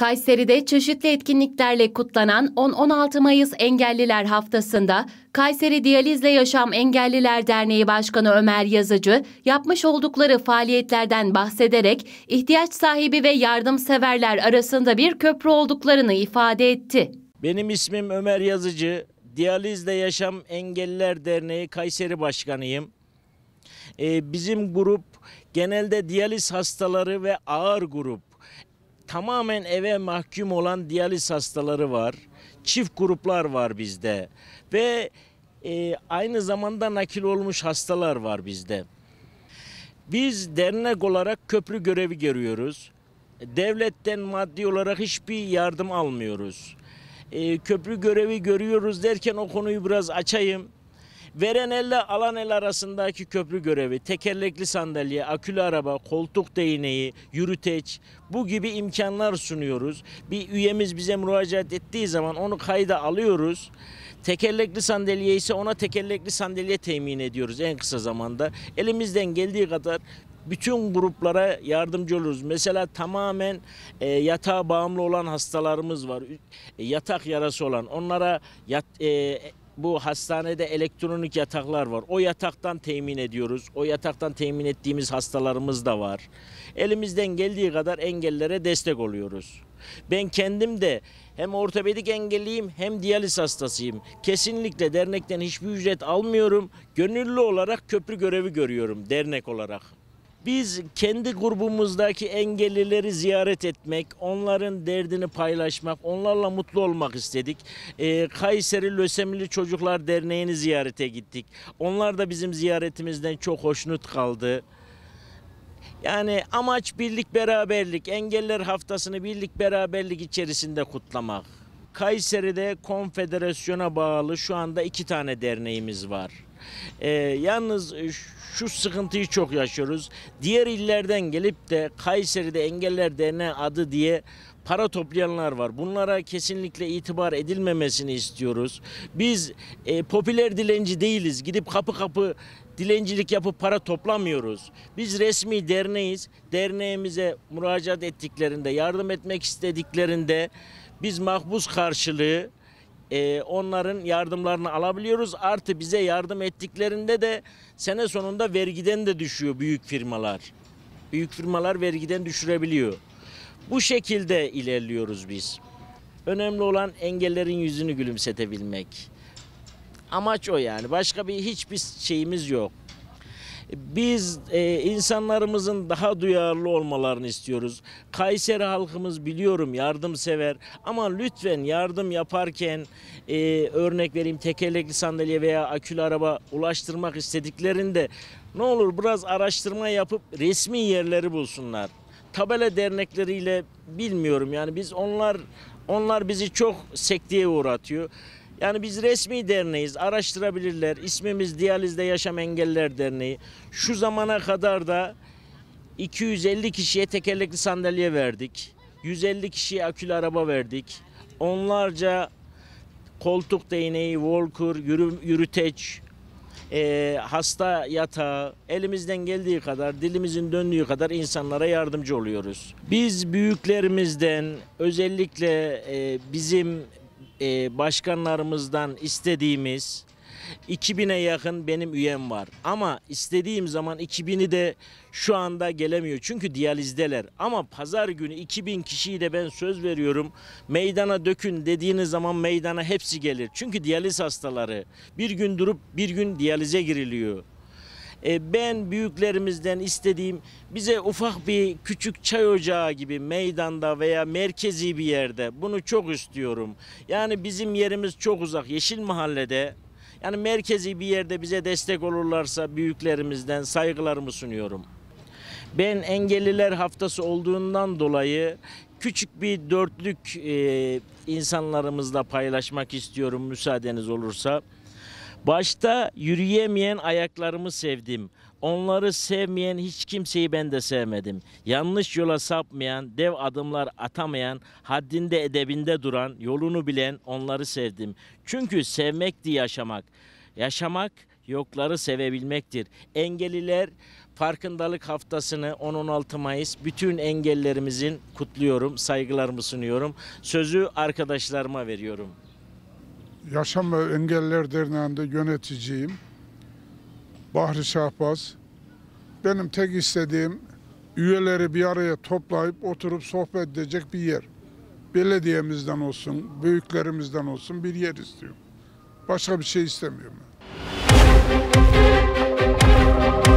Kayseri'de çeşitli etkinliklerle kutlanan 10-16 Mayıs Engelliler Haftası'nda Kayseri Diyalizle Yaşam Engelliler Derneği Başkanı Ömer Yazıcı yapmış oldukları faaliyetlerden bahsederek ihtiyaç sahibi ve yardımseverler arasında bir köprü olduklarını ifade etti. Benim ismim Ömer Yazıcı, Diyalizle Yaşam Engelliler Derneği Kayseri Başkanıyım. Bizim grup genelde diyaliz hastaları ve ağır grup. Tamamen eve mahkum olan diyaliz hastaları var. Çift gruplar var bizde. Ve aynı zamanda nakil olmuş hastalar var bizde. Biz dernek olarak köprü görevi görüyoruz. Devletten maddi olarak hiçbir yardım almıyoruz. Köprü görevi görüyoruz derken o konuyu biraz açayım. Veren elle alan el arasındaki köprü görevi, tekerlekli sandalye, akülü araba, koltuk değneği, yürüteç, bu gibi imkanlar sunuyoruz. Bir üyemiz bize müracaat ettiği zaman onu kayda alıyoruz. Tekerlekli sandalye ise ona tekerlekli sandalye temin ediyoruz en kısa zamanda. Elimizden geldiği kadar bütün gruplara yardımcı oluruz. Mesela tamamen yatağa bağımlı olan hastalarımız var. Yatak yarası olan onlara bu hastanede elektronik yataklar var. O yataktan temin ediyoruz. O yataktan temin ettiğimiz hastalarımız da var. Elimizden geldiği kadar engellilere destek oluyoruz. Ben kendim de hem ortopedik engelliyim hem diyaliz hastasıyım. Kesinlikle dernekten hiçbir ücret almıyorum. Gönüllü olarak köprü görevi görüyorum dernek olarak. Biz kendi grubumuzdaki engellileri ziyaret etmek, onların derdini paylaşmak, onlarla mutlu olmak istedik. Kayseri Lösemili Çocuklar Derneği'ni ziyarete gittik. Onlar da bizim ziyaretimizden çok hoşnut kaldı. Yani amaç birlik beraberlik, Engelliler Haftası'nı birlik beraberlik içerisinde kutlamak. Kayseri'de konfederasyona bağlı şu anda 2 tane derneğimiz var. Yalnız şu sıkıntıyı çok yaşıyoruz. Diğer illerden gelip de Kayseri'de Engelliler Derneği adı diye para toplayanlar var. Bunlara kesinlikle itibar edilmemesini istiyoruz. Biz popüler dilenci değiliz. Gidip kapı kapı dilencilik yapıp para toplamıyoruz. Biz resmi derneğiz. Derneğimize müracaat ettiklerinde, yardım etmek istediklerinde biz makbuz karşılığı onların yardımlarını alabiliyoruz. Artı bize yardım ettiklerinde de sene sonunda vergiden de düşüyor büyük firmalar. Büyük firmalar vergiden düşürebiliyor. Bu şekilde ilerliyoruz biz. Önemli olan engellerin yüzünü gülümsetebilmek. Amaç o yani. Başka hiçbir şeyimiz yok. Biz insanlarımızın daha duyarlı olmalarını istiyoruz. Kayseri halkımız biliyorum yardımsever ama lütfen yardım yaparken örnek vereyim tekerlekli sandalye veya akülü araba ulaştırmak istediklerinde ne olur biraz araştırma yapıp resmi yerleri bulsunlar. Tabela dernekleriyle bilmiyorum yani onlar bizi çok sekteye uğratıyor. Yani biz resmi derneğiz, araştırabilirler. İsmimiz Diyalizle Yaşam Engelliler Derneği. Şu zamana kadar da 250 kişiye tekerlekli sandalye verdik. 150 kişiye akülü araba verdik. Onlarca koltuk değneği, walker, yürüteç, hasta yatağı, elimizden geldiği kadar, dilimizin döndüğü kadar insanlara yardımcı oluyoruz. Biz büyüklerimizden özellikle bizim başkanlarımızdan istediğimiz 2000'e yakın benim üyem var. Ama istediğim zaman 2000'i de şu anda gelemiyor. Çünkü diyalizdeler. Ama pazar günü 2000 kişiyi de ben söz veriyorum. Meydana dökün dediğiniz zaman meydana hepsi gelir. Çünkü diyaliz hastaları bir gün durup bir gün diyalize giriliyor. Ben büyüklerimizden istediğim bize ufak bir küçük çay ocağı gibi meydanda veya merkezi bir yerde bunu çok istiyorum. Yani bizim yerimiz çok uzak Yeşil Mahalle'de. Yani merkezi bir yerde bize destek olurlarsa büyüklerimizden saygılarımı sunuyorum. Ben Engelliler Haftası olduğundan dolayı küçük bir dörtlük insanlarımızla paylaşmak istiyorum müsaadeniz olursa. Başta yürüyemeyen ayaklarımı sevdim. Onları sevmeyen hiç kimseyi ben de sevmedim. Yanlış yola sapmayan, dev adımlar atamayan, haddinde edebinde duran, yolunu bilen onları sevdim. Çünkü sevmekti yaşamak. Yaşamak yokları sevebilmektir. Engelliler Farkındalık Haftası'nı 10-16 Mayıs bütün engellerimizin kutluyorum, saygılarımı sunuyorum. Sözü arkadaşlarıma veriyorum. Yaşam ve Engelliler Derneği'nde yöneticiyim. Bahri Şahbaz. Benim tek istediğim üyeleri bir araya toplayıp oturup sohbet edecek bir yer. Belediyemizden olsun, büyüklerimizden olsun bir yer istiyorum. Başka bir şey istemiyorum.